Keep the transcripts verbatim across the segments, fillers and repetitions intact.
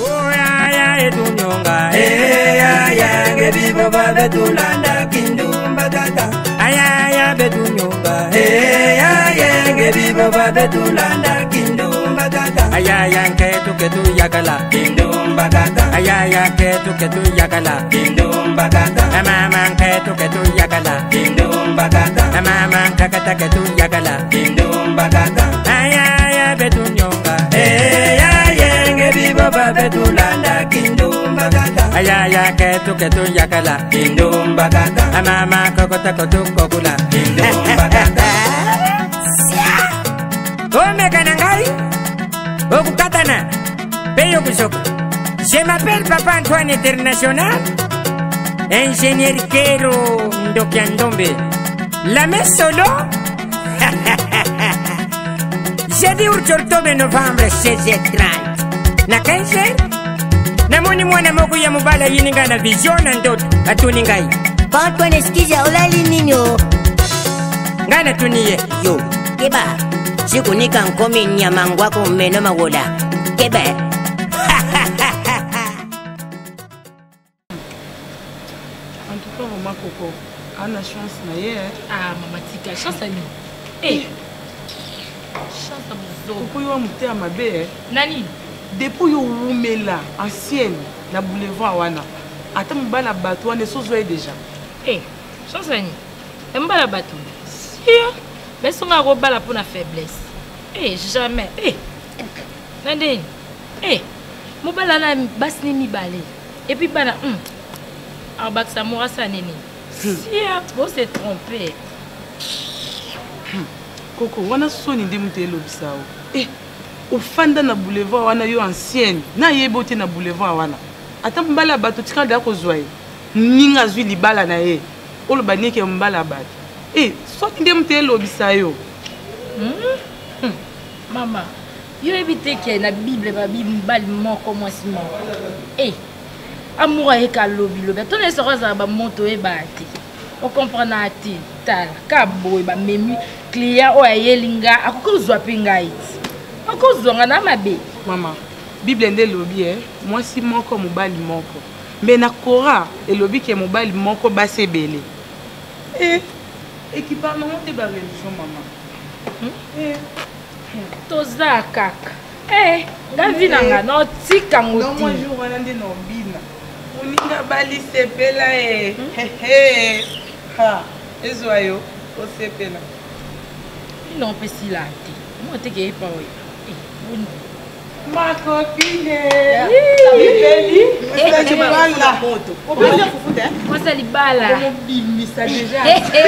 Oh ya ya edunyonga. Eh ya ya gebibo babetulanda kindumba tata. Aya ya bedunyonga. Eh ya ya gebibo babetulanda kindumba tata. Aya ya ketu ketu yakala kindumba tata. Aya ya ketu ketu yakala kindumba tata. Mama ketu ketu yakala kindumba tata. Mama kakata ketu yakala kindumba tata. Aya ya bedunyonga. Eh ya ya gebibo babetulanda kindumba tata. Aya ya ketu ketu yakala kindumba tata. Mama kokota kotu kokula kindumba tata. Ome kanangai Okukatana Peyo Kusoko. Je m'appelle Papa Antoine International, ingénieur Kero Ndokiandombe. La messe solo. Jeudi Urchortobe novembre seize heures trente. Na quinze heures namoni mwana moko ya mobala yininga na vision na ndoto atuningai. Papa Antoine eskiza olali ninyo. Ngana tuniye. Yo, keba. Sikunika nkomi nyama ngwako meno magoda. Keba. En tout cas, maman Coco, on a chance na ye. Ah, maman Tika, chance à nous. Eh. Chance à vous. Coco yo muté mabe. Nani. Depuis yo rumela ancienne na boulevard wana. Ata mbala bato wana sozo déjà. Eh, chance à nous. Mbala bato. Sûr. Mais son a robala pour la faiblesse. Eh, jamais. Eh. Nandé. Eh. Mobala na basni mi balé. Et puis bana hum. Arbak Samoura sa nene. Si vous s'est trompé. Coco, wana soni ndimute lobisao. Eh. Ofanda na boulevard wana yo ancienne. Na yebote na boulevard wana. Ata mbala bato tika da kozwa ye. Ninga zwi libala na ye. Olo banike mbala bato. Eh, soni ndimute lobisayo. Hmm? Maman, yo évite que la Bible va Bible bali moko moi si moko. Eh. Amour avec un lobby, lobby. Tous les soirs, ça va monter et battre. On comprend à ti, tal, cabo, bah même client ou aïe linga, à cause de pingaït. À cause de un amabe. Maman, Bible est lobby, eh. Moi si moko mobali moko. Mais na kora et lobby qui est mobali moko basse belé. Eh, équipement te ba religion maman. Eh, toza kaka. Eh, ngavi nanga no tika ngoti. Non moi je wana nde no bina. Uninga bali sepela eh. He ha. Ezoyo o sepela. Non peut si là. Moi te ke pa oui. Ma copine. Eh, tu vas la moto. On va faire foufou hein. Moi ça li bala. Comment bimi ça déjà.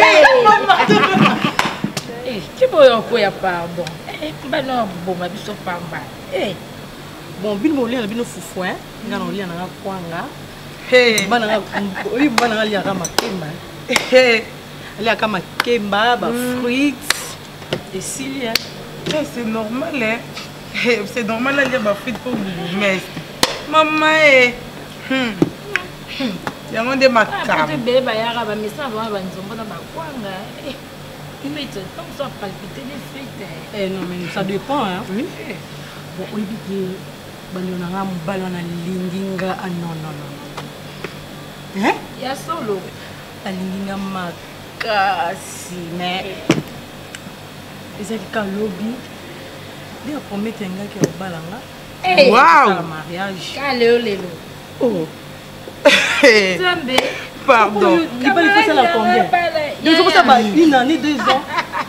Eh, qui boy encore ya pardon. Eh, ba no bon ma biso pamba. Eh. Bon, bin mo lia na bino fufu hein. Ngana lia na kwanga. Hey, bana oyi bana lia kama kemba. Hey, lia kama kemba, ba fruits et cilia. Eh, c'est normal hein. C'est normal lia ba fruits pour vous mais maman eh. Hmm. Yango de makam. Ah, peut-être bébé ba yara ba mais ça va ba nzombo na ba kwanga. Eh. Mais tu comme ça palpiter les frites. Eh non mais ça dépend hein. Oui. Bon, oui bien balona mbalona linginga ah non non non. Hein? Ya solo. Linginga makasi mais ezaki ka lobby. Dia promettre ngaki obalanga. Eh. Wow. Mariage. Kale lelo. Oh. Zambe. Pardon. Il va faire ça la combien? Il faut ça va une année deux ans.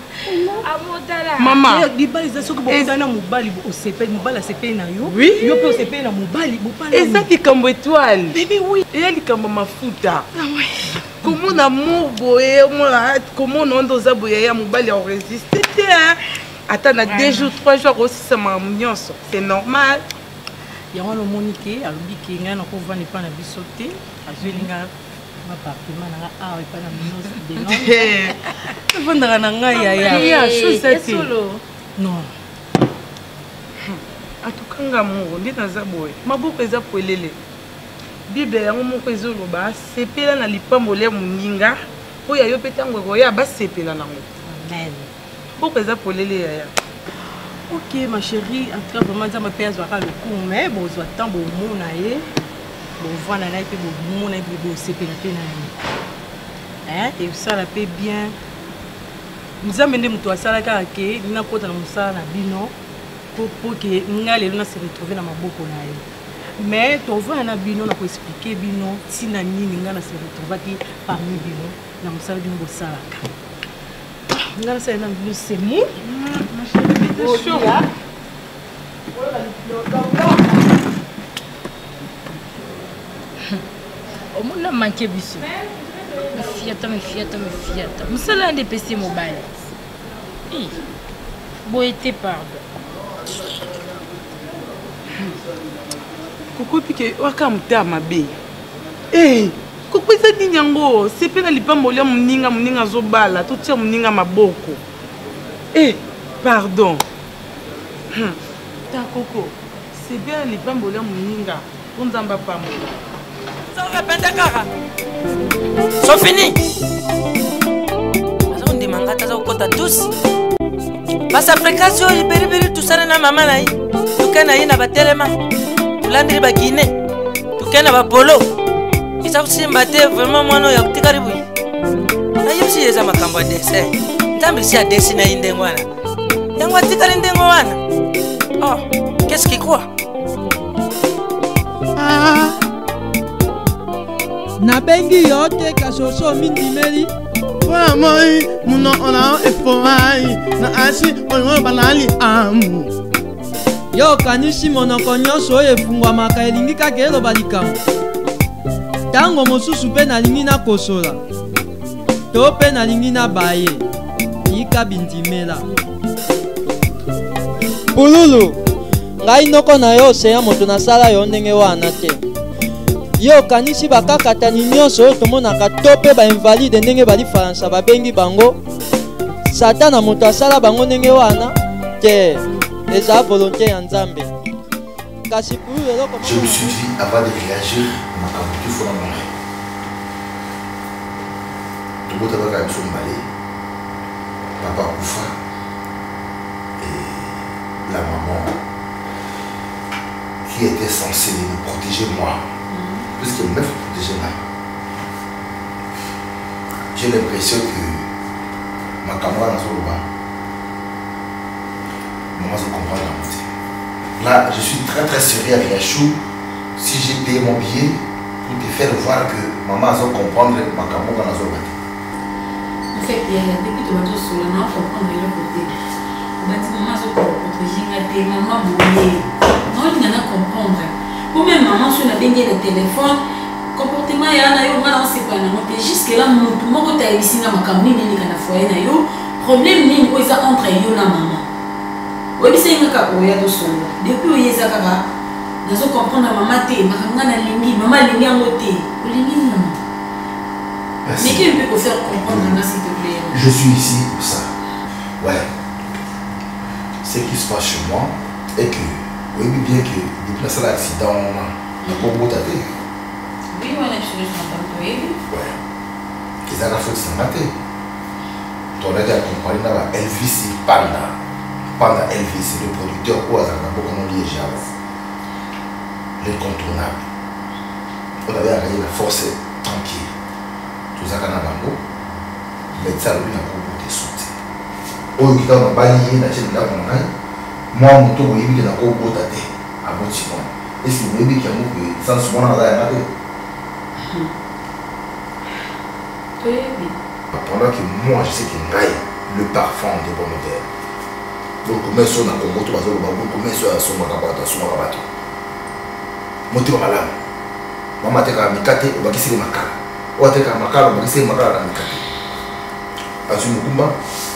Maman, libali za soko bokunda na mobali bo osepeli mobali asepeli na yo. Oui. Yo pe osepeli na mobali bo pala. Et ça qui comme étoile. Bébé oui. Et elle comme mafuta. Ah ouais. Comment on amour boye, comment on ando za boye ya mobali a résisté hein. Attends na deux jours trois jours aussi ça m'a nyonso. C'est normal. Ya wana monique alobi ki nga na ko vani pa na bisote azelinga ma partement na a pa na minos de non. Vondra na nga ya ya. Ya chose ça solo. Non. Atukanga mo ndi na za boye. Maboko eza poelele. Bible yango moko ezoloba sepela na lipambo le muninga oya yo petango ko ya ba sepela nango. Amen. Boko eza poelele ya ya. Ok, ma chérie, en tout cas, vraiment, ça m'a fait le coup, mais bon, je attends, bon, mon aïe, bon, voilà, là, et puis, bon, mon aïe, bon, c'est pénal, hein, et ça, la paix bien. Nous avons mené mon ça, la caractère, nous avons porté dans ça, la bino, pour que nous allions se retrouver dans ma boucle, mais tu vois, on a bino, on a expliqué bino, si nous allons se retrouver parmi bino, dans mon salle d'une bossa. Nous allons se retrouver, c'est mou. Oh, yeah. Au monde a manqué biso. Me fiata, me fiata, me fiata. Nous sommes là des P C mobile. Eh, bon été pardon. Coucou pique, waka mta mabe. Eh, coucou ça dit nyango, c'est pena lipa molia muninga muninga zobala, tout tia muninga maboko. Eh, pardon. Hmm. Ta Coco, c'est bien les bambola muninga. On zamba pas moi. Ça va penda kara. C'est fini. Ça on demande à ta kota tous. Basa fréquence yo libéré libéré tout ça na maman naï. Tu kana yina batelema. Tu landri ba Guinée. Tu kana ba polo. Isa kusimba te vraiment mwana ya kutikaribu. Ayo si yeza makamba dese. Ntambi si adesi na indengwana. Yangwa tikari ndengwana. Oh, qu'est-ce qu'il croit? Ah, na bengi yote kasoso mindimeli. Wa moi muno ona efoi na asi oyo banali amu. Yo kanisi monoko nyonso oyo efungwamaka elingi kaka eloba likambo. Ntango mosusu mpe nalingi nakosola to mpe nalingi nabaye yika bindimela. Pululu, ngai noko na yo oseya moto nasala yo ndenge wana te. Yo kanisi bakakatani nyonso oyo tomonaka to mpe bainvalide ndenge bali faransa babengi bango satana moto asala bango ndenge wana te, eza volonté ya Nzambe. Kasi pululu eloko je me suis dit avant de réagir makambo tu faut na mona tobota baka biso mbale papa kufa et la maman qui était censée me protéger moi, mm-hmm. puisqu'elle me fait protéger là. J'ai l'impression que ma camarade dans son bas, maman se comprend dans mon thé. Là, je suis très très sérieux avec Yachou. Si j'ai payé mon billet pour te faire voir que maman se comprendre ma camarade dans son bas. En fait, il y a depuis que tu vas sur le nom, il faut prendre le côté. Maman se protéger, maman bouillée. Non, il n'y en a comprendre. Pour même maman sur la bengue de téléphone, comportement il y a un mal on sait pas non mais jusque là mon mon côté ici na makamni ni kana foyer na yo problème ni ko isa entre yo na maman. Oui c'est nga ka oya do solo. Depuis oyeza kaka nazo comprendre maman te makanga na lingi maman lingi ngote. Lingi non. Mais qui peut faire comprendre na s'il te plaît. Je suis ici pour ça. Ouais. Ce qui se passe chez moi est que oui, bien que depuis la salle d'accident, on a beaucoup d'attaques. Oui, on a absolument pas oui. Ouais. Ils ont la faute sans mater. Ton aide à accompagner dans Elvis et Panda. Panda Elvis, le producteur ou à beaucoup de liés l'incontournable. On avait arrêté la force tranquille. Tout ça, on a bango. Mais ça, lui, on a beaucoup de sauter. Oh, il y a un balayé, il y a un balayé. Moi, mon tour, il y a un gros bout à terre, à mon timon. Et si vous voulez qu'il y a un mot sans ce moment, on a un matin. Pendant que moi, je sais qu'il y a le parfum de bon modèle. Donc, comment est-ce qu'on a un moto, comment est-ce qu'on a son rabat, son rabat. Moto malade. Maman, tu as un mikate, on va kisser les makala. Ou tu as un makala, on va kisser les makala dans le mikate. Azu Mukumba,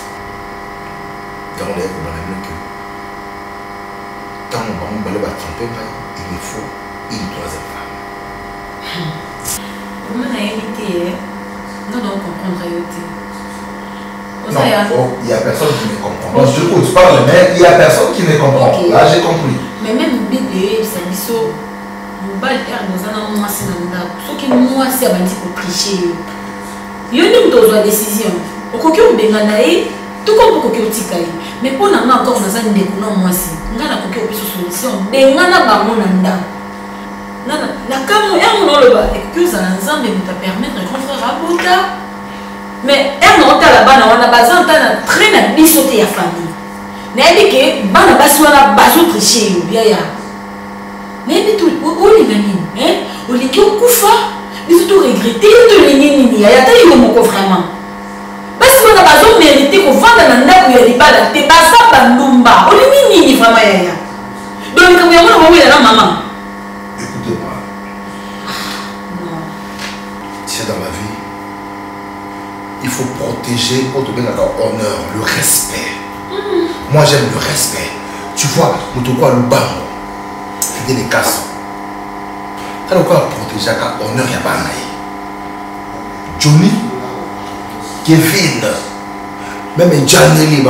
dans les écoles, quand on va aller tromper, il me faut une troisième femme. Comment on a évité? Non, non, comprendre non, oh, il n'y a personne qui me comprend. Donc, je ne parle, mais il n'y a personne qui me comprend. Okay. Là, j'ai compris. Mais même bébé, ça dit ça. On va le faire dans un moment, c'est dans le ce qui moi, c'est avant de tricher. Il y a une décision. Au coquillon, on tout comme au coquillon, Mais pour nous encore dans un découlant moi si, on a coquille au plus solution. Des on a pas mon anda. Non la cam on on le bas et que ça ensemble nous t'a permettre de confrère à Bota. Mais elle on t'a là-bas on a besoin de très na bisoté ya famille. N'est que bana basu na basu tricher yo bien ya. N'est tout où les gagner hein? On les qui au kufa. Ils tout regretter de les nini ya ta yo mon vraiment. Parce que on a besoin de mériter qu'on vende dans ndako ya libala te basa bandumba. On les nini vraiment ya. Donc quand on va voir la maman. Écoutez-moi. Non. C'est dans la vie. Il faut protéger notre honneur, le respect. Mm. Moi j'aime le respect. Tu vois, nous quoi le bas. C'est des cas. Quand on va protéger l'honneur, il n'y a pas de Johnny, Kevin, même Janelli,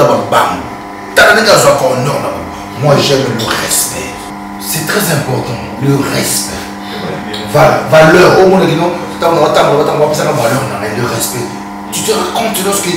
moi j'aime le respect. C'est très important, le respect. Valeur, au monde qui non, le respect. Tu te rends compte lorsque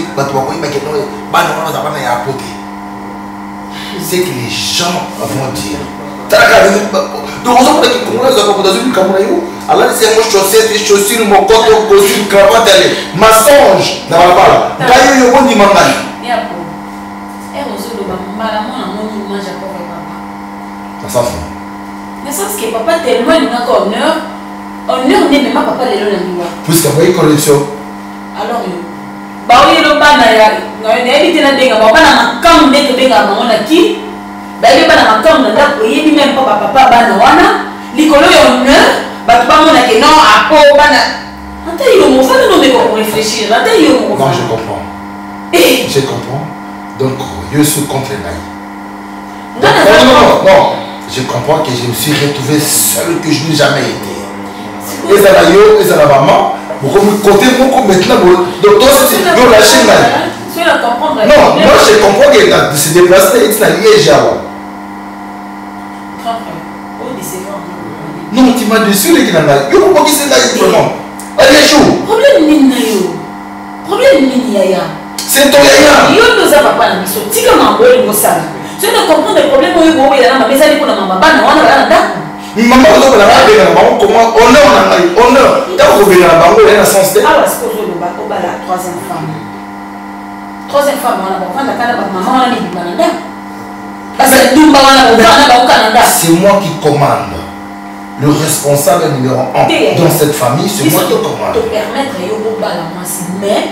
c'est que les gens vont dire. Donc, on a dit que alors c'est mon chaussette, chaussures, mon coton, costume, cravate, mensonge. Non, voilà. D'ailleurs, on dit maman. Et après, et on se dit maman, on mange à quoi papa. Ça sent. Mais ça c'est que papa tellement il n'a qu'un honneur, honneur n'est même pas papa les lois. Puisque vous voyez collection. Alors, bah oui, le ban na ya, na éviter na denga, papa na makam de denga maman na qui. Bah il est pas dans ma camp, il n'y a même pas papa, bah non, l'école est honneur, bah tu vas m'en dire non, à quoi, bah non. Attends, il y a mon frère, non, mais pour réfléchir, attends, il y a mon frère. Non, je comprends. Je comprends. Donc, je suis contre les naïfs. Non, non, non, je comprends que je me suis retrouvé seul, que je n'ai jamais été. Et ça va, yo, et ça va, maman, vous côté mon maintenant, donc toi, c'est la Chine là. Non, moi je comprends que de se déplacer, c'est la Liège. Non, tu m'as déçu les gars. Yo pourquoi qui c'est là vraiment? Allez chaud. Problème ni na yo. Problème ni yaya. C'est ton yaya. Yo nous a papa na biso. Tika mangoli mo sala. Je ne comprends le problème où yo ya na mesa ni pour na mama bana wana bana ndako. Maman ko na ba na maman comment honneur na ngai honneur. Ta ko be na bango na sens de. Ah, c'est ko zo ba ko ba la troisième femme. Troisième femme wana ba fanda kana ba maman wana ni bana ndako. Parce que dumba wana ba wana ba Canada. C'est moi qui commande. Le responsable numéro un dans cette famille, c'est moi qui commande. Te permettre de faire la masse, mais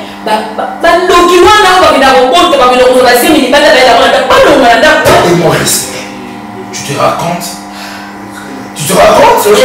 et mon respect. Tu te racontes? Tu te racontes? C'est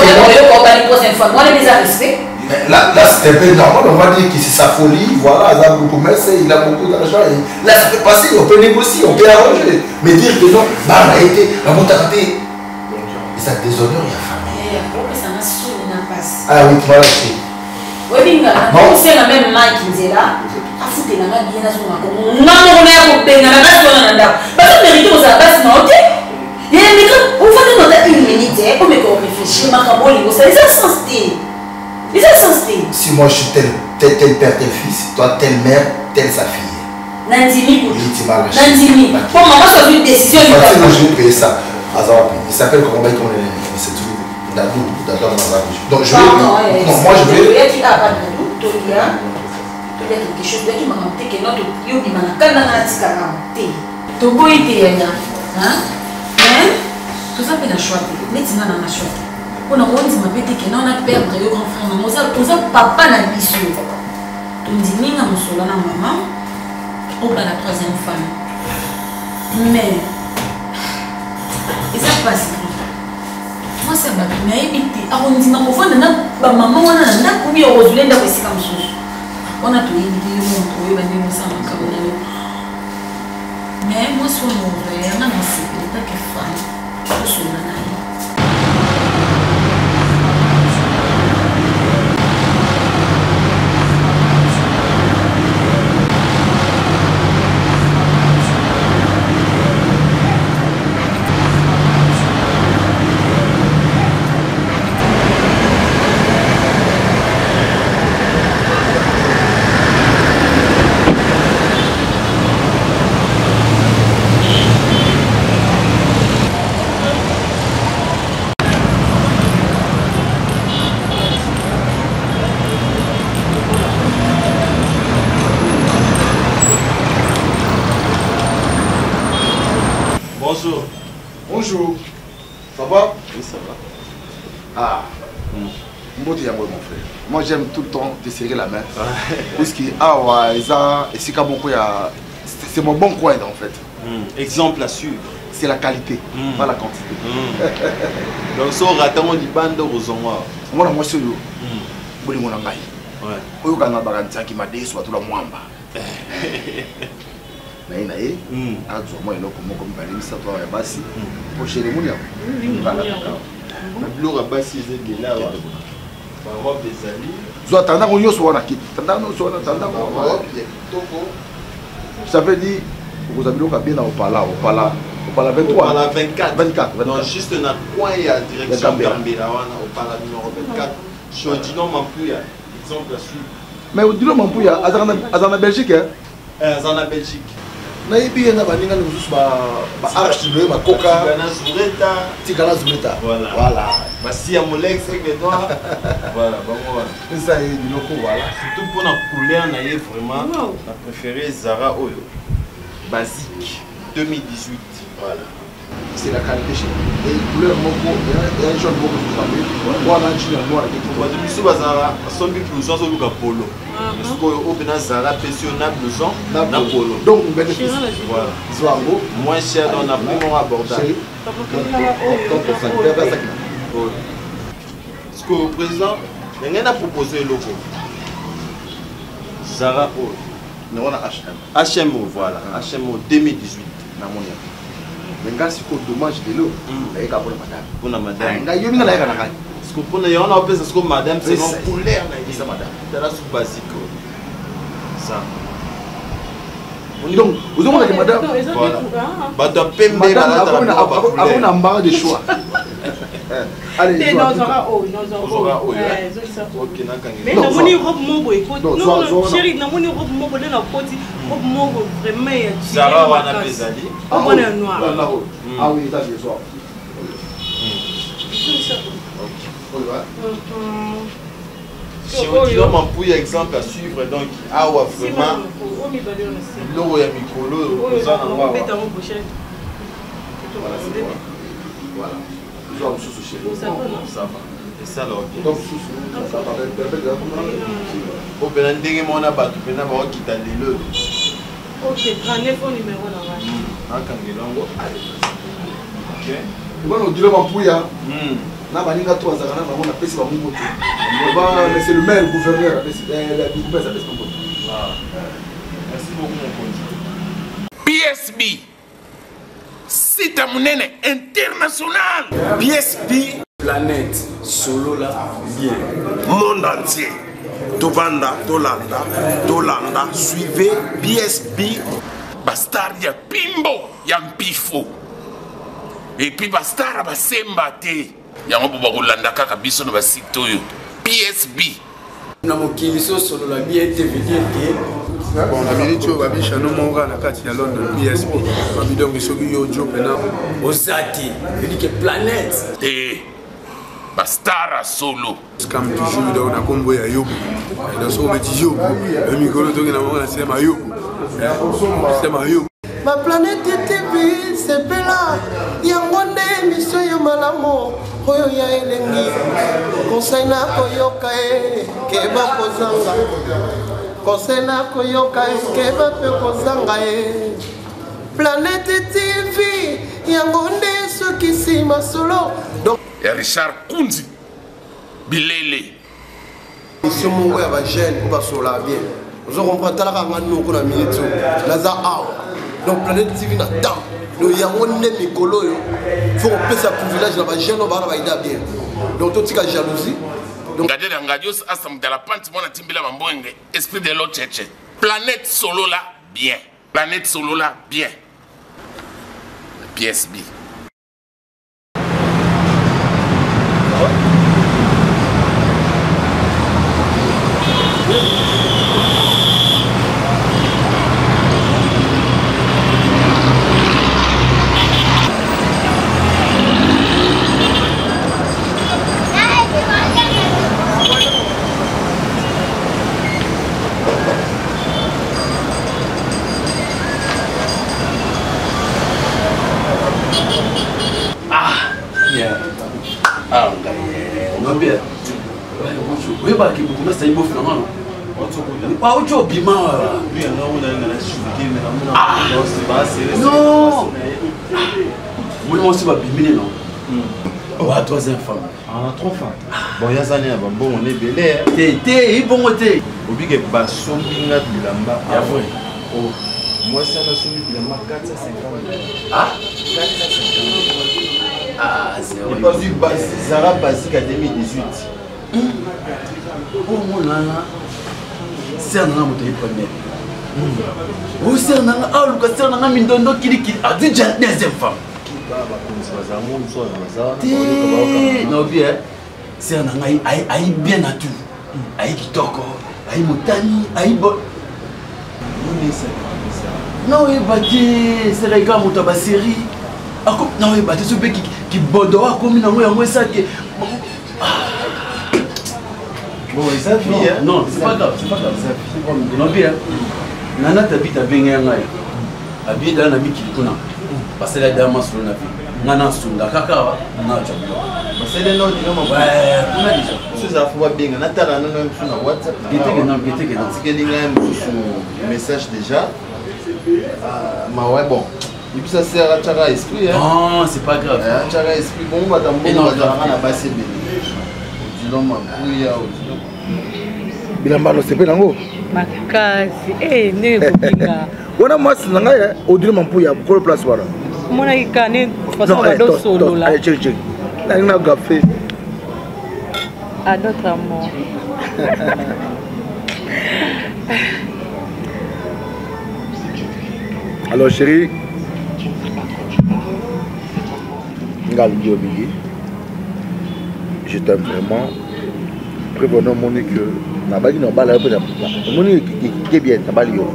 là, là c'est un peu normal, on va dire que c'est sa folie, voilà, il a beaucoup il a beaucoup d'argent. Là, ça peut passer, on peut négocier, on peut arranger. Mais dire que non, bah, on a été, on a monté. Ça déshonore la famille. Ah oui, tu m'as lâché. Oui, non, c'est la même main qui est là. A foutre la main bien à son main. Non, non, on est à couper, on a la main. Parce que mérite aux abbas, non, ok? Il y a des gens, on va demander une minute, on met qu'on réfléchit, ma cabole, ça les a sensés. Les a sensés. Si moi je suis tel, tel, tel père, tel fils, toi telle mère, telle sa fille. Nandini, oui, tu m'as lâché. Nandini. Pour maman, ça fait une décision. Je vais payer ça. Il s'appelle comment il est. C'est tout. Dadou, Dadou dans la bouche. Donc je vais. Non, moi je vais. Il y a qui a pas de Dadou, il y a quelque chose qui m'a monté que notre yo qui m'a quand dans la tika monté. Togo était là. Hein? Mais tout ça fait la choix. Mais tu n'as pas choix. On a on dit m'a pété que non on a perdre le grand frère maman. Ça on ça papa na biso. Tu dis ninga musolo na maman. Ou pas la troisième femme. Mais et ça passe. Moi c'est ma mais éviter arrondi ma enfant na ba maman wana na ndako bi orozule ndako esika mususu. On a tout évité le monde pour ba ndemo ça na kabona. Mais moi sur mon verre na na c'est l'état que femme. Sur la naïe. Oui, ça va. Ah, mm. Mon frère. Moi, j'aime tout le temps te serrer la main. Puisque, ah ouais, c'est mon bon coin en fait. Mm. Exemple à suivre. C'est la qualité, mm. pas la quantité. Mm. Donc, si on rattend, on dit bande aux ongois. Moi, moi, c'est yo. Boli mon angai. Ouais. Oyo kana barantia qui m'a dit soit tout la mwamba. Na ina eh. Azo moi eloko moko mbali misa to ya basi. Po chere munya. Na blora basi ezengela wa. Ba robe des amis. Zo tanda ko nyoso wana kit. Tanda no so wana tanda ko. Toko. Ça veut dire vous avez l'occasion bien au pala, au pala. Au pala vingt-trois. Au pala vingt-quatre. vingt-quatre. Non, juste dans coin il y a direction Gambela wana au pala numéro vingt-quatre. Je dis non Mampuya. Exemple à suivre. Mais au Dino Mampuya, en Belgique hein? En Belgique. Naïbi na baninga le juste ba ba archi le ba coca. Tikana Zureta. Tikana Zureta. Voilà. Voilà. Bah si à Molex avec les doigts. Voilà, bon voilà. Ça y est du loco voilà. Surtout pour la couleur naïe vraiment. La préférée Zara Oyo. Basique deux mille dix-huit. Voilà. C'est la qualité chez nous. Et les couleurs moko, il y a un jaune moko qui s'appelle. Voilà, tu as noir avec tout. Bah depuis ce bazar, son but plus sans au polo. Parce que au Bénin Zara pensionnable blouson na polo. Donc on bénéficie. Voilà. Soit beau, moins cher dans la prix abordable. Parce que au présent, il y a proposé le logo. Zara O. Nous on a H M. H M O voilà. H M O deux mille dix-huit. Na monia. Mais gars c'est quoi dommage de l'eau. Il y a pour madame. Pour la madame. Nga yomi na la kana. Parce que pour nous on a appelé ça comme madame c'est non couleur na ça madame. C'est la sous basique. Ça. Donc, vous avez dit madame. Voilà. Bah de pembe madame a un embarras de choix. Allez, non, Zara O, non, Zara O. OK, na kangi. Mais non, moni robe mobo écoute. Non, chérie, non moni robe mobo na koti, robe mobo vraiment. Zara wana bezali. Ah on est noir. Ah oui, ça c'est ça. Si on dit l'homme en pouille exemple à suivre donc ah ouais vraiment l'eau ya mikolo ça na wa voilà voilà ils ont sous chez nous ça va et ça là donc sous ça va belle au ben ndenge mona batu pena ba okita lelo OK trente-neuf numéro là ah kangelongo OK bon on dit l'homme en pouille hein na baninga to azaka na bango na pesi ba mungu te ba mais c'est le maire gouverneur la pesi la gouverneur ça pesi bango ah merci beaucoup mon conti P S B site munene international P S B planète solo là bien monde entier tobanda tolanda tolanda suivez P S B bastar ya pimbo ya mpifo et puis bastar basemba te yango bo bakolanda kaka biso na basite oyo P S B na mokili so solo la bien te veut dire que bon la minute oyo babisha no monga na kati ya London P S B babi donc soki yo jo pena osati veut dire que planète te bastara solo scam toujours donc na kombo ya yobo na so beti yobo e mikolo to na monga na sema yobo sema yobo ma planète T V c'est bella yango nde mission yo malamu oyo ya elengi conseil na koyoka e keba kozanga conseil na koyoka e keba pe kozanga e planète T V yango nde soki nsima solo donc ya Richard Kunzi bilele mission mongo ya bajeune po basola bien ozo comprendre talaka nga noko na minute naza awa donc planète T V na temps le yango ne mikolo yo faut qu'on sa privilège na ba jeune ba na ba ida bien donc tout tika jalousie donc gadela ngadios asam de la pente mona timbila mambonge esprit de l'autre cheche planète solo là bien planète solo là bien P S B Ah, on a bien. Oui, bah, qui vous met beau finalement. Ah, où tu as bien mal. Ah, non. Moi, je suis pas bien, non. Oh, à troisième femme. Ah, trois femmes. Bon, il y a des années, bon, on est belé. T'es, t'es, il bon côté. Obi que basson binga bilamba. Ah ouais. Oh, moi ça na soumi bilamba quatre cent cinquante. Ah, quatre cent cinquante. ah, c'est vrai. Et pas vu Zara basique à deux mille dix-huit. Oh mon nana. C'est un homme de premier. Oh, c'est un homme. Ah, Lucas, c'est un homme mindondo kili kili. Ah, déjà deuxième femme. Non bien, c'est un homme aïe bien à tout. Aïe kitoko, aïe motani, aïe bo. Non, il va dire, c'est les gars qui ont série. Non, il va dire, ceux qui bodoient comme une amouille, ça qui. Bon, ils savent bien. Non, c'est pas grave, c'est pas grave. Non bien. Nana t'habite à Bengangaï. Habite dans la vie qui est là. Parce que la dame a sur la vie. Nana sur la caca. Non, tu as parce que les noms du nom. Ouais, on a déjà. Sous la foi bien, on a talent sur la WhatsApp. Il était que non, il était que non. C'est que les gars ont message déjà. Mais ouais, bon. Et puis ça sert à Tchara Esprit. Non, c'est pas grave. Tchara Esprit, bon, on va t'en bon, on va t'en rendre à bas, c'est bien. Diloma, bouilla, bilamba no sepe nango makasi eh ne bobinga wana mwasi na ngai odile mampuya ko place wana mona ikane façon ba do solo là allez check check na na café à d'autres amours alors chérie ngal biobigi je t'aime vraiment prévenons Monique que na bali no bala pe na Monique qui est bien na bali yo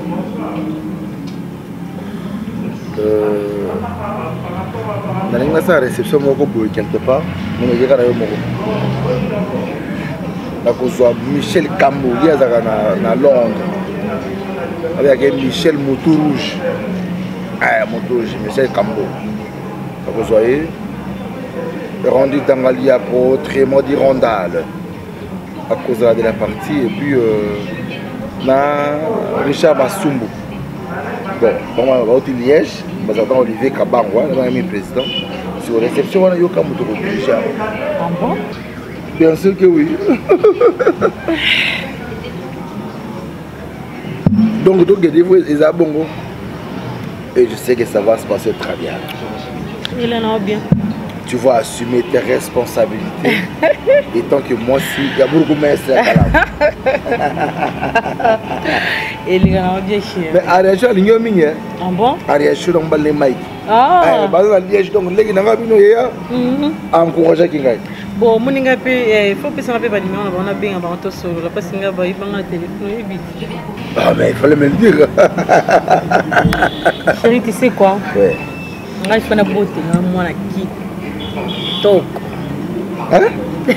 euh na linga sa réception moko boye quelque part mon yeka na yo moko na kozwa Michel Cambo il y a na na Londres avec Michel Moto Rouge ah Moto Rouge Michel Cambo na kozwa e rendu dans Galia pour Trémont d'Irondale à cause de la partie et puis euh, na Richard Bassumbu bon on va au Liège mais attends Olivier Kabangwa là même président sur réception on a eu comme tout Richard ah bon bien sûr que oui donc donc des fois ils a bongo et je sais que ça va se passer très bien il en a bien tu vas assumer tes responsabilités et tant que moi si il y a beaucoup de messes et les gars bien chier mais arrêtez les gars mingi ah bon arrêtez donc les mic ah eh bazana liège donc les gars nga bino ya encourager kingai bon moninga pe il faut que ça va pas numéro on a bien avant tout solo la parce nga ba ibanga téléphone et vite ah mais il fallait me le dire chérie tu sais quoi ouais nga je fais na beauté na moi na qui Toko. Hein?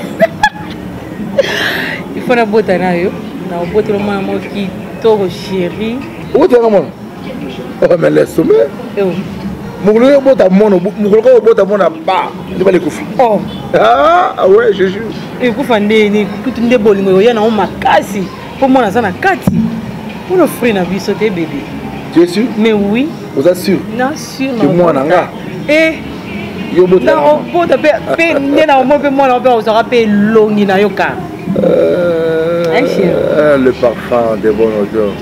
Il faut la botte à yo. Na botte le moi moi qui toko chérie. Où tu es mon? Oh mais laisse-moi. Eh oh. Mugolo yo botte à mon, mugolo ko botte à mon na ba. Tu vas les koufi. Oh. Ah ouais, je jure. Et kufa ndeni kutunde bolingo yo na o makasi. Pour moi na sana kati. Pour le frère na biso te bébé. Tu es sûr? Mais oui. Vous êtes sûr? Non, sûr. Que moi nanga. Eh yo bota na bota pe pe nena mo pe mo na pe o sera pe longi na yoka euh le parfum de bonne odeur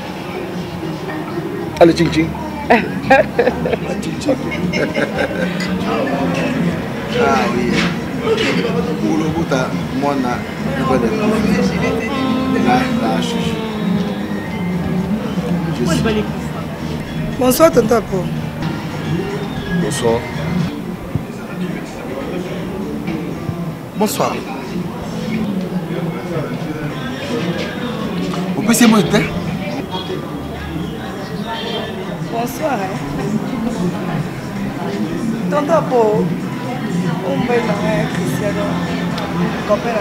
allez ching ching ching ching ah oui pour le bota moi na pas de là là chouchou bonsoir tonton Paul. Bonsoir. Bonsoir. Vous pouvez essayer mon thé? Bonsoir. Hein? Tonton Paul. On va aller Cristiano. Copain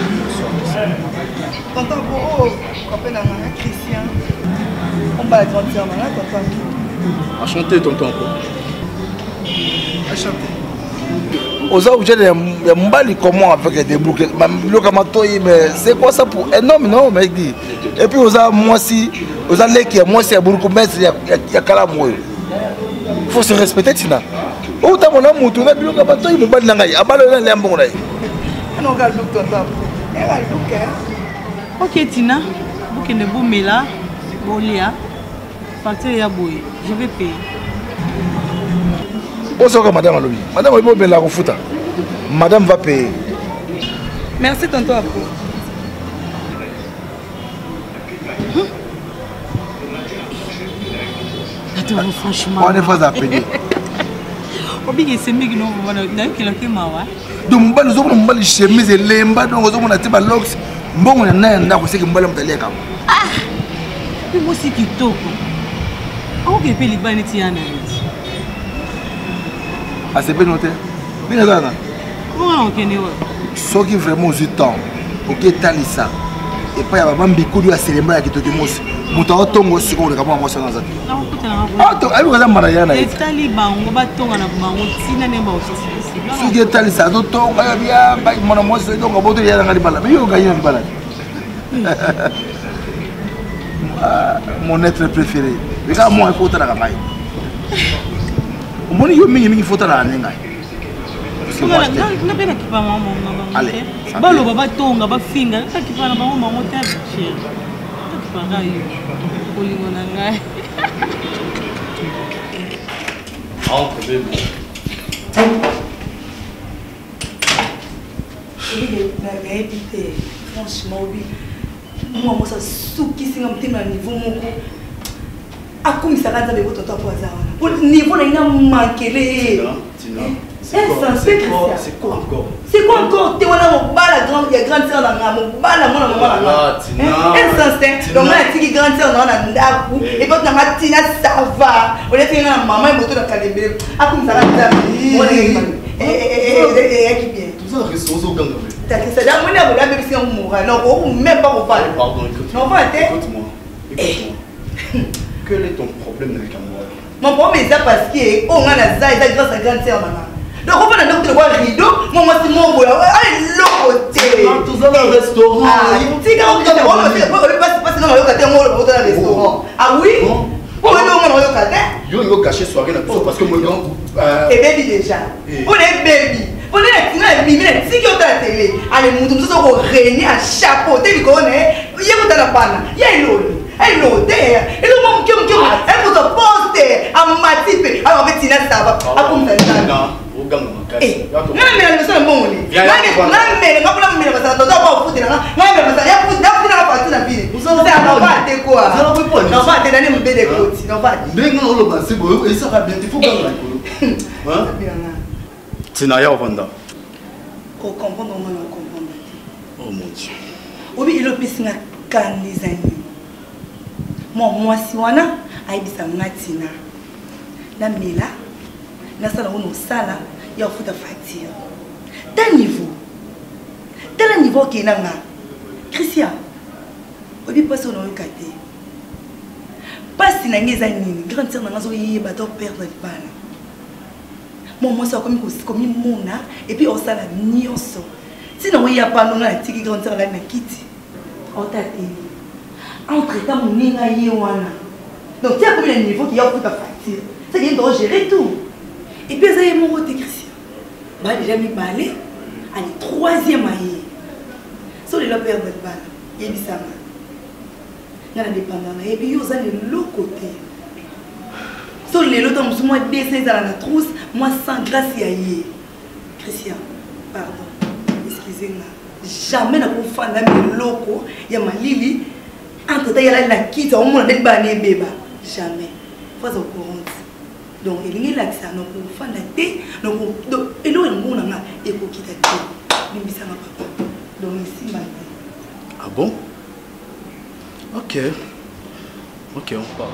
tonton Paul. Oh, copain Christian. On va aller grandir maintenant, tonton. Enchanté, tonton Paul. Enchanté. aux objets de Mbali comment avec des boucles. Mais c'est quoi ça pour un homme, non, mec dit. Et puis aux a moi si, aux a qui moi c'est à Bourgoumès, il y a Kalamoué. Il faut se respecter, Tina. Où t'as mon amour, tu n'as plus qu'à battre, il me bat l'angaï, à battre l'un bon là. Non, regarde, toi, toi. Ok, Tina, vous qui ne vous mettez là, Bolia, partez à Boy, je vais payer. Bonsoir, madame Alobi. Madame Alobi, ben la refuta. Madame va payer. Merci, tonton Apo. Attends, franchement. On n'est pas à payer. Obi c'est mieux que nous voilà dans quel que mawa. Donc mbali zo mbali chemise lemba donc zo mona tiba locks mbongo na na na ko seki mbali mtaleka. Ah. Puis moi c'est kitoko. On que peli bani tiana. Ah c'est bien noté. Bien noté. Comment on connaît ouais. Ce qui vraiment du temps. OK talisa. Et pas ya bambi kudu ya célébrer ya kitoko mosi. Muta otongo siko le kama mosi na zati. Ah to ayi kaza marayana. Et tali bango batonga na bango tina nemba ofisi. Ce qui talisa do tonga ya bia ba mona mosi donc aboto ya ngali bala. Mais yo gagne na bala. Mon être préféré. Mais quand moi il faut tala kamai. Moni yo mingi mingi faut tala nenga. Na pena kipa mama mama. Allez. Balo baba tonga ba finga ka kipa na bango mama ta cher. Ka kipa yo. Olingo na ngai. Entre bébé. Oui, na évité. Franchement oui. Moi moi ça souki singa mtima niveau moko. Akumisa kanza de votre top hasard. Pour niveau na ina manquer. Tina. C'est quoi C'est quoi encore? C'est quoi encore? Tu vois mon bal grand, il y a grande sœur dans mon bal mon maman là. Elle s'instinct. Donc là tu grande sœur dans la ndaku et quand na Tina ça va. On est tina maman et moto dans Kalembele. Akumisa kanza. Eh eh eh qui bien. Tout ça reste aux ganga. T'as que ça dans mon amour là même si on mourra. Non, on même pas on parle. Pardon, écoute-moi. Non, va t'es. Écoute-moi. Écoute-moi. Quel est ton problème avec moi? Mon problème c'est parce que on a la zaï, ça grâce à grande sœur maman. Donc on va dans le voir rideau, moi moi c'est mon boulot. Allez l'autre. Tout ça dans le restaurant. Ah, tu quand on dit on va passer passer dans le restaurant, on va dans le restaurant. Ah oui? On va dans le restaurant. Yo yo caché soirée là parce que moi grand et baby déjà. On est baby. On est là, tu as mis mais si tu as la télé, allez mon tout ça au régner à chapeau, tu le connais. Il y a pas de panne. Il y a l'eau. Elle l'odeur. Et le monde qui qui elle vous poste à matipe. Alors avec Tina ça va. À comme ça. Non, au gang eh. Non mais le son bon ni. Non mais non mais mais ça doit pas foutre là. Non mais ça y a foutre dans la partie la vie. Vous en ça va te quoi. Non va te donner mon bébé côté. Non va. Mais non le bas c'est bon et ça va bien il faut gang là. Hein? Tina ya vanda. Ko comprendre on va comprendre. Oh mon Dieu. Obi il opisinga kan les amis. Moi moi si wana aibisa ngatina. Na mila na sala wono sala ya futa facture. Tel niveau. Tel niveau qui na nga. Christian. Obi passe on yo kate. Passe na ngeza nini. Grande sœur na ngazo yeba to perdre le bana. Moi moi ça comme comme mona et puis on sala nyonso. Sinon il y a pas non na tiki grande sœur là na kiti. On t'a entre temps mon ninga yewana. Donc tu as combien de niveau qui a pour ta facture. Ça vient de gérer tout. Et puis ça y est mon côté Christian. Bah déjà mis balé. Allez troisième année. Sur les père de balle. Il y a ça. N'a dépendant et puis yo ça de l'autre côté. Sur les lots dans moi baisser dans la trousse, moi sans grâce y a Christian. Pardon. Excusez-moi. Jamais n'a pas fan dans loko, il y a ma Lili. Entre temps, il y a la quitte, on m'a dit que bébé. Jamais. Pas au courant. Donc, il y a là que ça, donc, on fait la thé, donc, et nous, on a et pour quitter la thé. Nous, ça va pas. Donc, ici, maintenant. Ah bon? Ok. Ok, on part.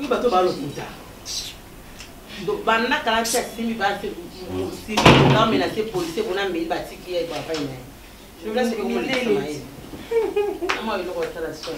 Oui, bah, tu vas le compter. Donc, bana quand tu as simi ba simi on menacé policier on a mis bâti qui est pas pas je veux laisser comme les moi il le la soeur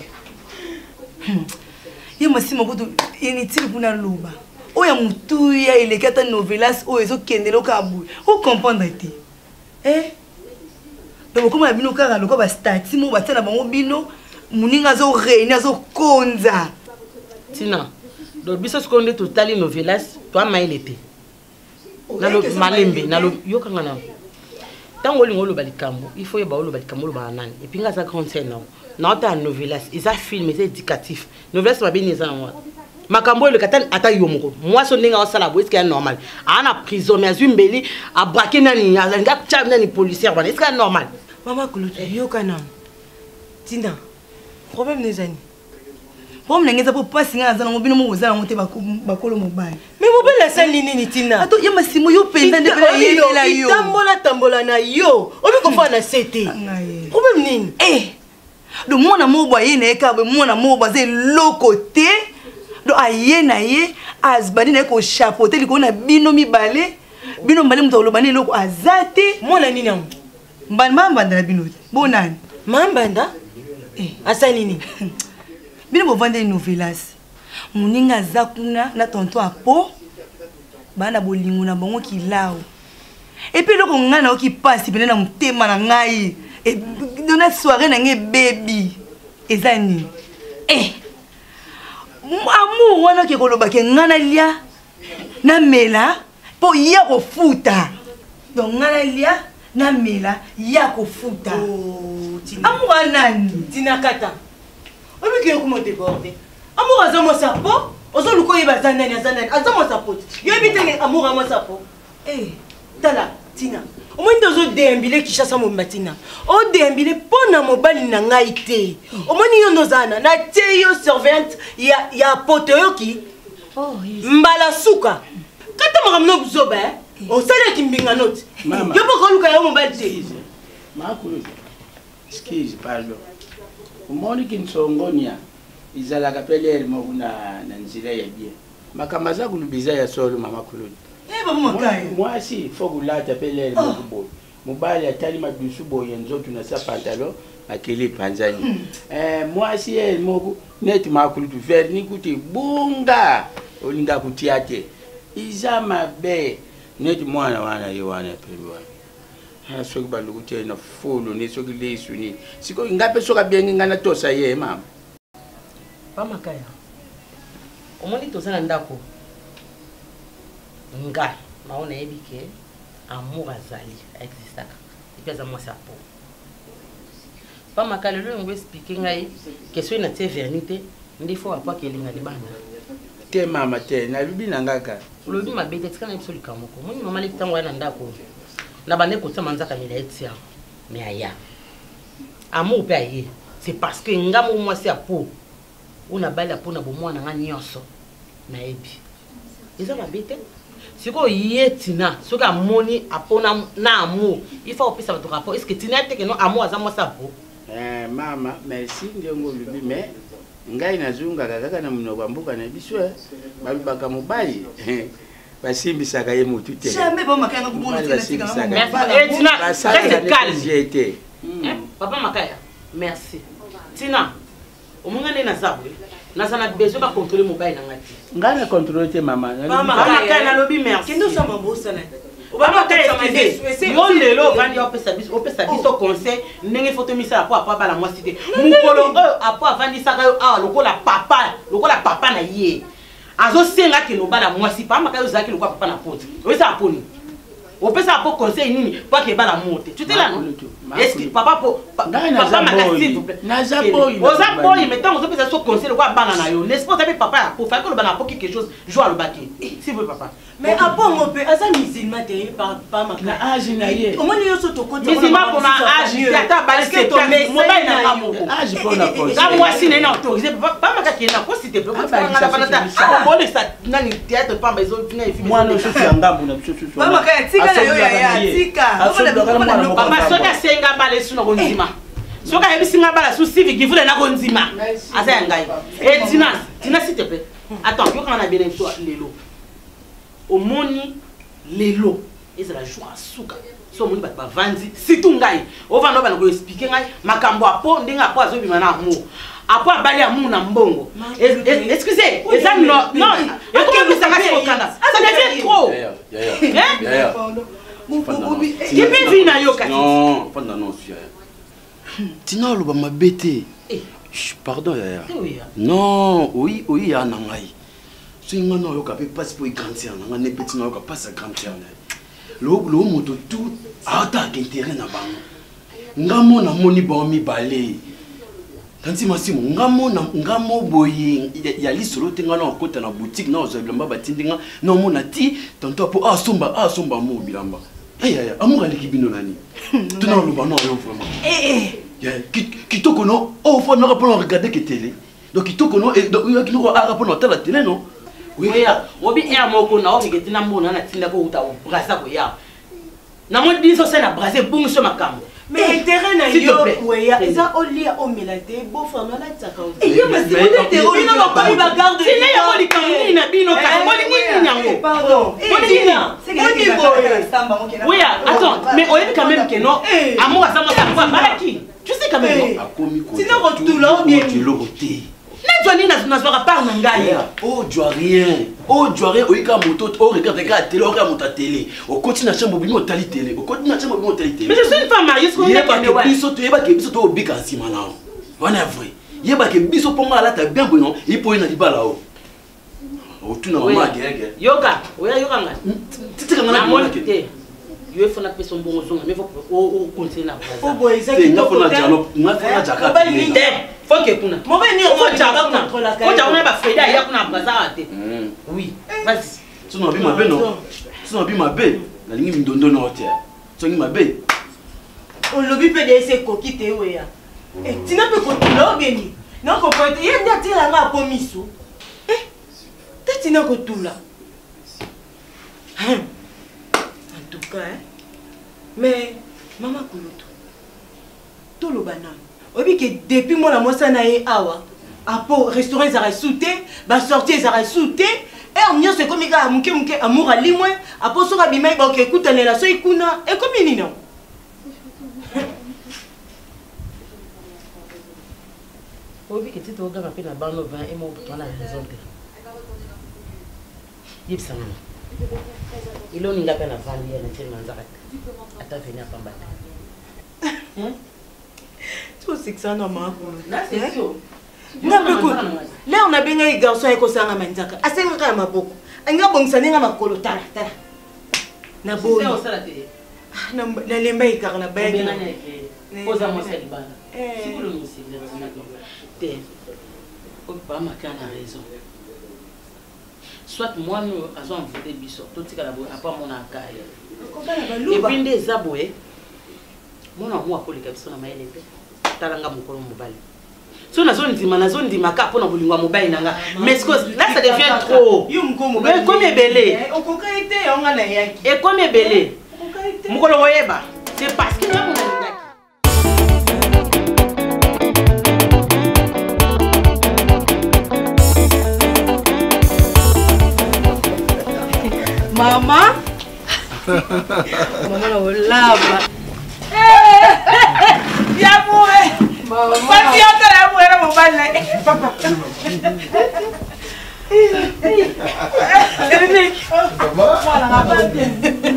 ye masi mokutu inutile kuna loba oya mutu ya ile kata novelas o ezo kendelo ka bu o comprendre te eh donc comme la bino kaka loko ba stati mo batana bango bino muninga zo reina zo konza tina donc biso seconde totali novelas toi mailete nalo malembe nalo yokanga na tango lingo lo balikambo il faut yeba lo balikambo lo banani et puis ngaza conseil non non ta novelas ils a film c'est éducatif novelas ba beneza na moi makambo le katani ata yomoko moi so ndinga osala bo est-ce que normal ana prison mais azumbeli a braquer nani nga tcha nani policier bana est-ce que normal mama Claude yokana tina problème nezani problème ngeza po pasi nga zana ngobino mo uzala ngote bakolo mobile mais mobile sali nini tina ato ya masimo yo penda de pela yela yo tambola tambola na yo obi ko fa na sete problème nini eh do mona mobwa yena ekabwe mona mobwa ze lokote do ayena ye azbani na ko chapeauter liko na bino mibale bino mbale mutolo bani loko azate mona nini am mbanda mbanda na bino bonani mambanda eh asa nini bino bo vendre novelas muninga zakuna na tonto apo bana bolingo na bango kilao et puis loko ngana o ki passe pene na mutema na ngai et dona soirée na ngai baby ezani eh amour wana ke koloba ke ngana lia na mela po ya ko futa donc ngana lia na mela ya ko futa oh tina amour nani tina kata obi ke ko mo déborder amour azamo sapo ozo luko yiba zanani zanani azamo sapo yo bitenge amour amo sapo eh tala tina omoni tozo dembile kishasa mo matina o dembile pona mobali na ngai te omoni yo nozana na te yo servante ya ya potoyoki oh mbala suka kata makamno buzoba o sale kimbinga note yo poko luka yo mobali te makulu excuse pardon omoni kinsongonia izala kapelele mo na na nzira ya bien makamaza kulubiza ya solo mama kulu eh babu makai moi si faut que là t'appelle mo kubo mobali atali madusu boye nzoto na sa pantalon akeli panzani eh moi si elle mo net makulu tu faire ni kuti bunga olinga kutiate izama be net mwana wana yewana pemwa ha soki balukuti na folo ni soki lesu ni siko ngape soka bien ngana tosa ye mama Pama kaya. Omoni tozana ndako. Nga, maona ebike amour azali existaka. Ipeza moi sa peau. Pama kaya le ngwe expliquer ngai question na te vernité, ndi fo apa ke linga libanda. Te mama te na lubi na ngaka. Lobi mabete tika na bisoli kamoko. Moni mama le tango na ndako. Na bande ko tsama nzaka mila etia. Mais aya. Amour pe aye. C'est parce que ngamo moi c'est a peau. Una bala pona bomwana nga nyonso na ebi eza mabete siko yetina soka moni apona na amour il faut opesa votre rapport est-ce que tina te que non amour aza moi ça po eh mama merci ndiongo lubi mais ngai nazunga kaka na munoko mbuka na biso babaka mobali basimbisaka ye mutu te jamais ba makanga kumona tina tika na merci tina reste calme papa makaya merci tina omungane na zabwe na sana besoin ba contrôler mobile na ngati ngana contrôler te mama mama kaya na lobi merci kendo sa mambosa na obama kaya excusez yo lelo vandi opesa biso opesa biso conseil ndenge photo misa apo apa bala mwasi te mukolo apo avandi saka yo ah lokola papa lokola papa na ye azo senga ke no bala mwasi pa maka yo zaki lokola papa na pote oyesa aponi opesa apo conseil nini pa ke bala mote tu te là non est-ce que papa po papa maka s'il vous plaît na zaboy oza boy mettons on opesa so conseil lokola bana na yo n'est-ce pas ça papa pour faire que le bana po quelque chose joie le baki s'il vous plaît papa mais apo mon père aza musulman te par pas maka na âge na ye omoni yo so to côté musulman pour na âge tata bale c'est ton mobile na kamo âge pour na conseil ga moi si na autorisé pas maka ki na ko s'il te plaît ko tanga na bana ta ko le sa nani théâtre pas mais autres na film moi no so si ngambu na so so ba maka tika na yo ya tika papa soka senga bale suna konzima soka ebisinga bala su civic givule na konzima asa ngai et tina tina s'il te plaît attends yo quand on a bien aimé l'élo. Au moni, l'élo. Et c'est la joie à souka. So moni bat vandi. Si tout ngai. Au vent on va expliquer ngai. Makambo apo ndinga apo azo bimana amour. Apo abali amour na mbongo. Excusez. Et ça non non. Et comment vous savez au Canada? Ça devient trop. Hein? Non, pas non non. Tina lo ba mabete. Pardon yaya. Non, oui oui ya nangai. So inga no yo ka pe passe pour grandir na ne petit no yo ka passe grandir. Lo lo moto tout ata intérêt na bango. Ngamo na moni ba mi balé. Tanti masimo ngamo na ngamo boye ya lisolo tenga na kota na boutique na zo bilamba batindinga no mona ti tonto po ah somba ah somba mo bilamba. Eh ya amour ali kibino nani. Tu na lo ba no yo vraiment. Eh eh kitoko no oh faut na rapport regarder que télé. Donc kitoko no et donc yo kino a rapport na télé non. Oui ya obi e amoko na o ngetina mbona na tinda ko uta o brasa ko ya. Na mo biso se na brasa bungu so makambo. Mais intérêt na yo weya eza olia o melate bo fama na tsaka o. Eh yo parce que te o ina ba ba garde. Tine ya ko likamuni na bino ka mo ni nyango. Pardon. Bonina. C'est quoi ni boye? Oui, attends, mais on est quand même que non. Amour ça moi ça va malaki. Tu sais quand même. Sinon retour là bien. Tu le roté. Na Johnny na na soira par ngai. Oh, tu as rien. Oh, tu as rien. O ika moto, o regarde ka télé, o regarde ta télé. O continue na chambre bino tali télé. O continue na chambre bino tali télé. Mais je suis une femme mariée, ce qu'on est pas que biso to yeba ke biso to obika sima na. Wana vrai. Yeba ke biso ponga la ta bien bon, il po ina libala o. O tu na mama gege. Yoga, oya yoga nga. Titi kanga na mona ke. Yo faut na personne bon zonga, mais faut o continuer na. Oh boy, ça qui to na dialogue, na fa na jaka. Faut que kuna. Mon venir faut jaka contre la caille. Faut jaka na ba Freda ya kuna braza ate. Oui. Vas-y. Tu n'as pas ma belle non. Tu n'as pas ma belle. La ligne me donne donne hotel. Tu n'as pas ma belle. On lobby peut laisser coquille te oya. Eh, tu n'as pas coquille là bien ni. Non comprends, il y a bien tiré la pour miso. Eh. Tu n'as pas tout là. En tout cas, hein. Mais maman Kouloto. Tout le banam. Obi que depuis moi la mossa na e awa. Apo restaurant ils arrêtent souté, ba sortir ils arrêtent souté. Et on y a ce comme il a muke muke amour à limoi. Apo so rabima ba que écoute on est là so ikuna et comme il non. Obi que tu te regardes un peu na bano vingt et mon bouton la raison. Yip sana. Il on inga kana vandi ya na tellement zakat. Ata venir pambata. Hein? Tu sais que ça non maman. Là c'est sûr. Non mais écoute, là on a bien un garçon et qu'on s'en a manzaka. A cinq ans ma beaucoup. Anga bongsa ninga makolo tala tala. Na bo. C'est ça la télé. Na na lemba ikar na ba. Bien na ke. Posa mo c'est libana. Si vous le monsieur le Té. O pas ma kana raison. Soit moi nous avons voté biso, tout ce qu'elle a à part mon accueil. Et puis des aboués. Mon amour a collé comme ça na maïle. Talanga mukolo mobile. So na zone di mana zone di maka pona bolingwa mobile nanga. Mais là ça devient trop. Yo mko mobile. Mais comme belé. On kokaité on nga na yaki. Et comme belé. Mukolo oyeba. C'est parce que na mon Mama. Mama na lava. Ya moué. Mama. Papi ata la moué na mobile. Papa. Eric. Mama. Voilà la bande.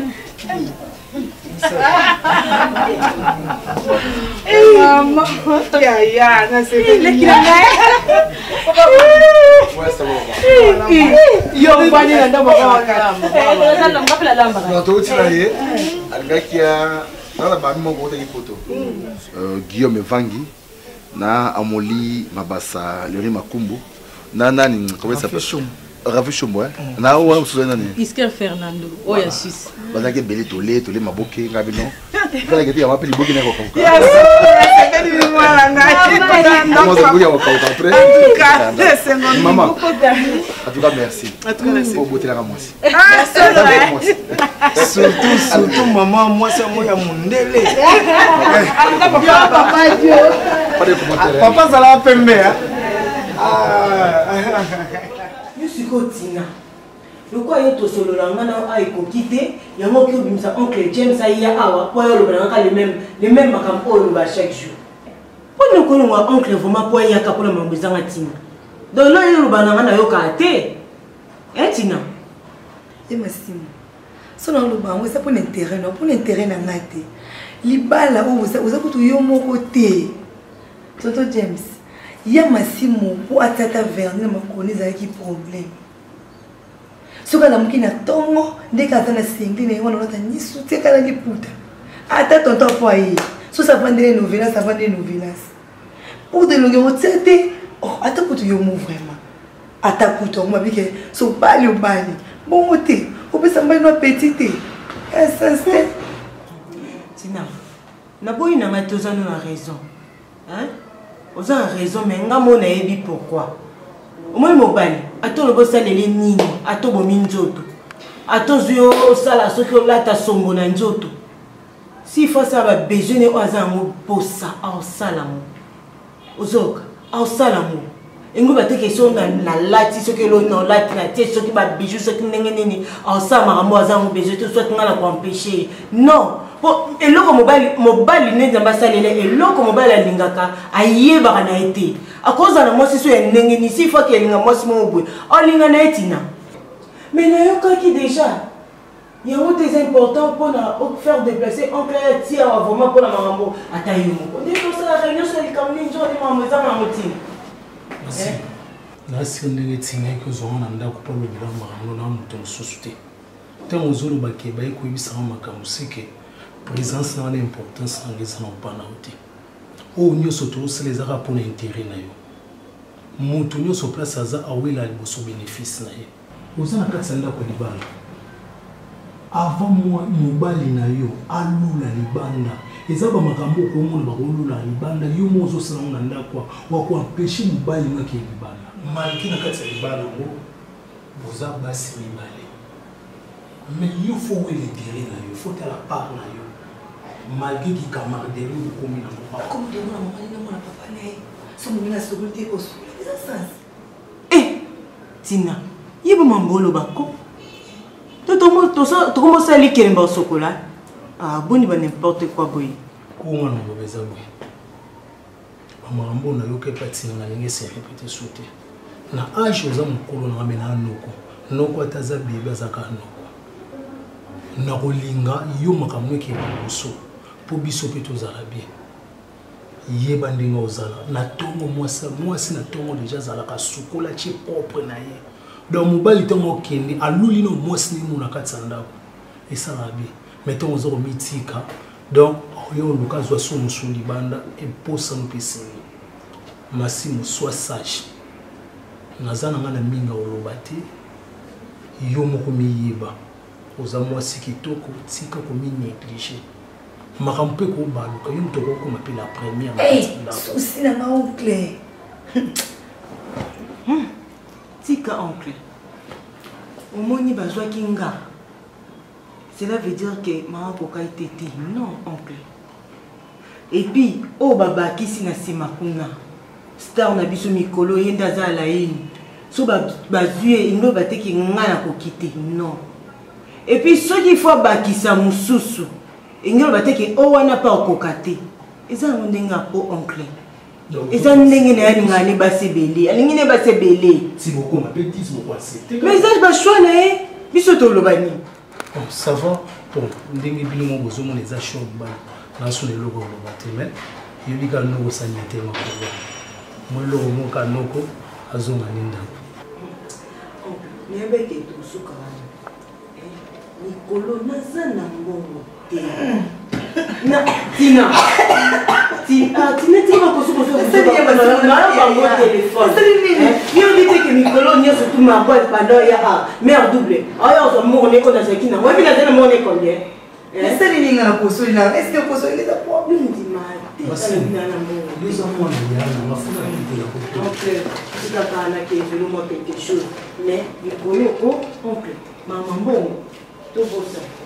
Mama. Ya ya, na c'est le qui la. Ouais, c'est bon. Yo bani na ndo mama kala. Eh, ndo ngapela lamba. Non, toi tu l'as eu. Avec ya na ba mi mo ko take photo. Euh Guillaume Vangi na Amoli Mabasa Lori Makumbu. Na nani comment ça s'appelle? Ravi Chombo. Na wa msuzo nani? Isker Fernando. Oya Suisse. Bazaki beli tolé tolé maboke ngabi non. Kala kete ya mapeli boki na ko ko. Yes. C'est que du moi là ngai. Comment ça vous y a encore après? En tout cas, c'est mon maman. En tout cas merci. En tout cas merci. Pour beauté la moi. Surtout surtout maman moi c'est moi ya mondele. Papa Dieu. Pas de commentaires. Papa ça la pembe. Ah. Yo siko tina. Le quoi est au solo la ngana a écouté, il y a un qui obimisa oncle James aïa awa, pour le blanc les mêmes les mêmes macampo le chaque jour. Pour nous connaître oncle vraiment pour y a capola mambizanga tina. Donc là il le banana na yo kate. Eh tina. Et Massimo. Solo le bango ça pour l'intérêt non pour l'intérêt na ngate. Libala o vous vous avez tout yo mon côté. Toto James. Il y a Massimo pour atata vernis ma connaît qui problème. Soka na mukina tongo ndeka tana singli ne wana nota ni soutien kana li puta. Ata tonton foyer. So ça prend des novelas, ça prend des novelas. Pour de longues retraites, oh ata kutu yo mo vraiment. Ata kutu mo bike so bali o bali. Bon côté, o peut samba no petite. Ça c'est Tina. Na boy na matoza no a raison. Hein? Oza a raison mais ngamo na yebi pourquoi. Au moins mobile, attends le boss les nini, attends bo minjoto. Attends yo sala soko la ta sombo na njoto. Si faut ça va besoin o azango bossa au salamo. Ozoka, au salamo. Engo ba te question na na lati soki lo no lati na te soki ba bijou soki ndenge nini au sama mo azango besoin to soit ngala ko empêcher. Non. Pour eloko mobile mobile ne nzamba salele eloko mobile alingaka ayeba na été. À cause de moi, c'est sûr que ici il faut qu'il y ait un moi bon. Oh, il y a un etina. Mais il y a un qui déjà. Il y a un des important pour faire déplacer un clair tir vraiment pour la maman à taille. On dit que ça la réunion sur les camions, on dit maman ça maman tine. Merci. Là si on est tina que nous avons anda ko polo bila maman na muto susute. Tant aux autres baké ba ko ibisa makamu sike. Présence na l'importance en les en pas na uti. Oh, nous sommes tous les arabes pour l'intérêt. Nous sommes sur place à ça, où il a le bénéfice. Nous sommes à quatre pour les balles. Avant moi, nous balles na yo, alou la libanda. Et ça va m'agambo comme on va rouler la libanda. Yo mo zo sana on anda quoi, ou quoi empêcher nous balles na qui libanda. Malgré na quatre libanda, vous avez bassé libanda. Mais il faut où l'intérêt na yo, faut à la part na yo. Malgré qu'il camarade de nous comme il a comme de moi maman mon papa né son mon a sécurité au sous les sens eh Tina yebo mambolo bako to to mo to so to mo sali kelemba sokola ah boni ba n'importe quoi boy ko ngana bo beza boy mama mbona yoke patina na linge se répéter sauter na âge oza mukolo na mena noko noko ataza bebe azaka noko na kolinga yo makamwe ke boso pour biso pe tozala bien yeba ndinga ozala na tongo mwasi mwasi na tongo déjà zala ka sukola chi propre na ye donc mobali tongo kende aluli no mwasi ni muna katsanda et ça va bien mettons aux autres mitika donc yo luka zo so musuli banda et posa mpesini masimo soit sage nazana ngana minga olobate yo moko miyeba oza mwasi kitoko tika ko mi négliger makampe ko baluka yo mtoko ko mapi la première na souci na oncle tika oncle omoni bazwa kinga cela veut dire que maman koka tete non oncle et puis oh baba kisi na sima kuna star na biso mikolo yenda za la yini so ba bazue ndo bateki ngana ko kite non et puis ceux qui faut bakisa mususu ingelo bateki o wana pa okokate eza ndenga po oncle eza ndenge na yani ngani basebele alingi ne basebele si beaucoup ma petite mo kwase mais ça ba choix na e biso to lobani bon ça va bon ndenge bino mo bozo mo les achats ba na so le logo lo bateme yobika no sanité mo ko mo lo mo ka noko azonga ninda niebe ke to suka Nicolo naza na mbongo te na tina tina tina tina ko suko suko na ba mo téléphone ni on dit que Nicolo ni surtout ma boîte pendant ya a mère double ayo so mo ne ko na sekina moi bila tena mo ne ko bien est-ce que ni ngana ko so ina est-ce que ko so ina po ndi ma te na na mo les enfants na ya na funa ni ko donc tu ka kana ke je le mo quelque chose mais Nicolo ko oncle maman mbongo tout beau ça.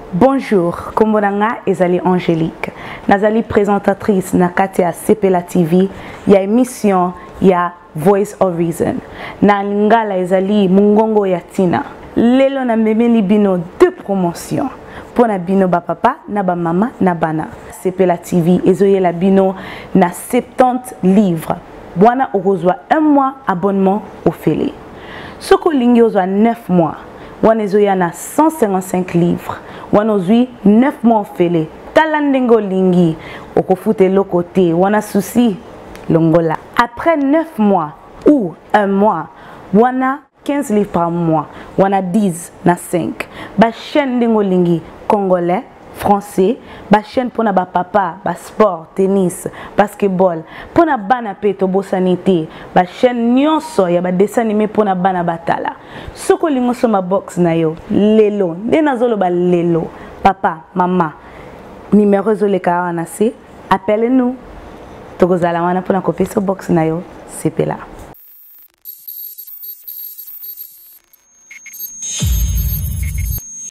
Bonjour, Kombonanga ezali Angélique. Nazali présentatrice na Katia Sepela T V, ya émission ya Voice of Reason. Na lingala ezali Mungongo ya Tina. Lelo na memeli bino deux promotions. Pona bino ba papa, na ba mama, na bana. Sepela T V ezoye la bino na soixante-dix livres. Bwana okozwa un mois abonnement au Félé. Soko lingi ozwa neuf mois. Wana ezoya na cent cinquante-cinq livres. Wana ozwi neuf mois au Félé. Talandengo lingi okofute lokote. Wana souci longola. Après neuf mois ou un mois, wana quinze livres par mois. Wana dix na cinq. Ba chaîne dengo lingi congolais, français, ba chaîne pona ba papa, ba sport, tennis, basketball, pona bana peto bo sanité, ba chaîne nyonso ya ba dessin animé pona bana batala. Soko lingo soma box na yo, lelo, nde nazolo ba lelo, papa, mama, numéro zole ka wana se, appelez-nous. Tokozala wana pona kope so box na yo, Sepela.